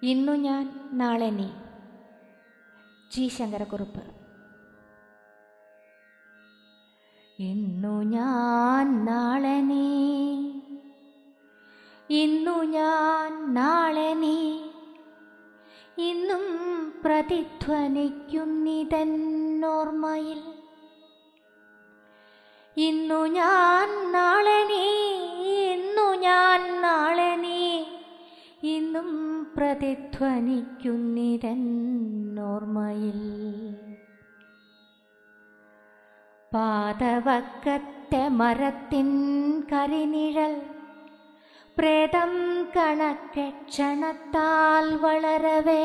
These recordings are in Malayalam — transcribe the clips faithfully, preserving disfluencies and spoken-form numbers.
ഇന്നു ഞാൻ നാളെ നീ. ജി ശങ്കരക്കുറുപ്പ്. ഇന്നു ഞാൻ നാളെ നീ, ഇന്നു ഞാൻ നാളെ നീ, ഇന്നും പ്രതിധ്വനിക്കുന്നിതന്നോർമ്മയിൽ. ഇന്നു ഞാൻ നാളെ നീ, ഇന്നു ഞാൻ നാളെ നീ, ഇന്നും പ്രതിധ്വനിക്കുന്നിതന്നോർമ്മയിൽ. പാതവക്കത്തെ മരത്തിൻ കരിനിഴൽ പ്രേതം കണക്കെ ക്ഷണത്താൽ വളരവേ,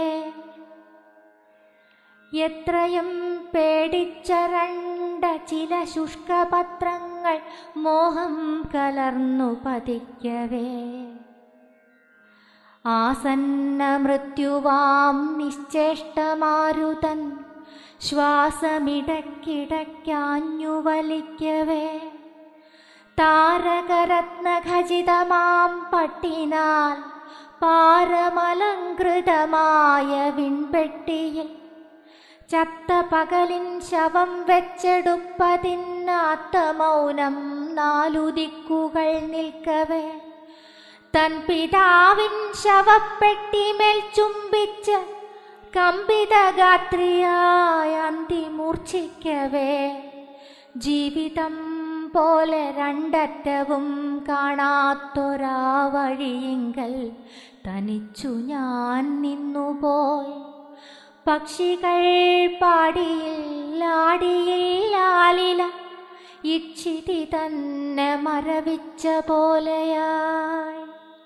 എത്രയും പേടിച്ചരണ്ട ചില ശുഷ്കപത്രങ്ങൾ മോഹം കലർന്നു പതിക്കവേ, ആസന്ന മൃത്യുവാം നിശ്ചേഷ്ടമാരുതൻ ശ്വാസമിടക്കിടയ്ക്കാഞ്ഞു വലിക്കവേ, താരകരത്നഖചിതമാം പട്ടിനാൽ പാരമലങ്കൃതമായ വിൺപെട്ടിയിൽ ചത്ത പകലിൻ ശവം വെച്ചെടുപ്പതിനാത്തമൗനം നാലു ദിക്കുകൾ നിൽക്കവേ, തൻ പിതാവിൻ ശവപ്പെട്ടിമേൽ ചുംബിച്ച് കമ്പിതഗാത്രിയായ അന്തിമൂർച്ഛിക്കവേ, ജീവിതം പോലെ രണ്ടറ്റവും കാണാത്തൊരാ വഴിയിങ്കൽ തനിച്ചു ഞാൻ നിന്നുപോയി. പക്ഷികൾ പാടിയിൽ ആടിയിൽ ആലില ഇച്ഛിതി തന്നെ മരവിച്ച പോലെയായി.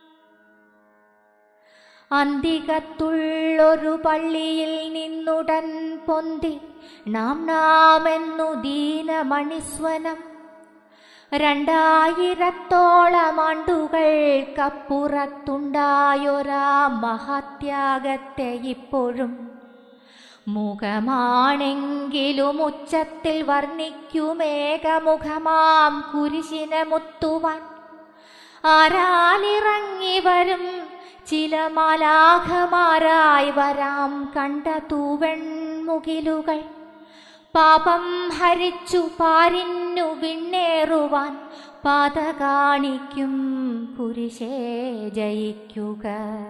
അന്തികത്തുള്ളൊരു പള്ളിയിൽ നിന്നുടൻ പൊന്തി നാം നാമെന്നു ദീനമണിസ്വനം. രണ്ടായിരത്തോളം ആണ്ടുകൾക്കപ്പുറത്തുണ്ടായൊരാ മഹാത്യാഗത്തെ ഇപ്പോഴും മുഖമാണെങ്കിലും ഉച്ചത്തിൽ വർണ്ണിക്കുമേകമുഖമാം കുരിശിനെ മുത്തുവാൻ ആരാലിറങ്ങി വരും ചില മാലാഖമാരായി വരാം കണ്ട തൂവെൺമുകിലുകൾ. പാപം ഹരിച്ചു പാരിന്നു വിണ്ണേറുവാൻ പാത കാണിക്കും കുരിശേ ജയിക്കുക.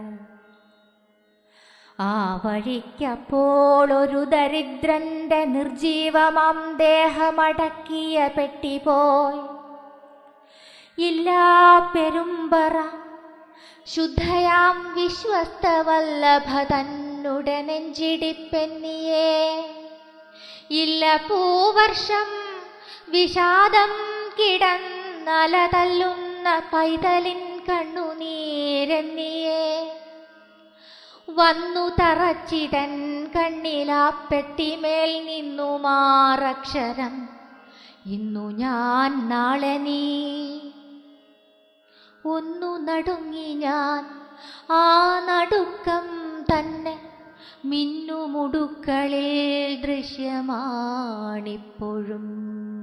ആ വഴിക്കപ്പോൾ ഒരു ദരിദ്രന്റെ നിർജീവമാം ദേഹമടക്കിയ പെട്ടി പോയി. ഇല്ലാ പെരുമ്പറ ശുദ്ധയാം വിശ്വസ്തവല്ലഭ തന്നുടെ നെഞ്ചിടിപ്പെന്നിയേ. ഇല്ല പൂവർഷം വിഷാദം കിടന്നല തല്ലുന്ന പൈതലിൻ കണ്ണുനീരെന്നിയേ. വന്നു തറച്ചിതൻ കണ്ണിലാ പെട്ടിമേൽ നിന്നുമാറക്ഷരം, ഇന്നു ഞാൻ നാളെ നീ. ഒന്നു നടുങ്ങി ഞാൻ, ആ നടുക്കം തന്നെ മിന്നുമുടുക്കളിൽ ദൃശ്യമാണിപ്പോഴും.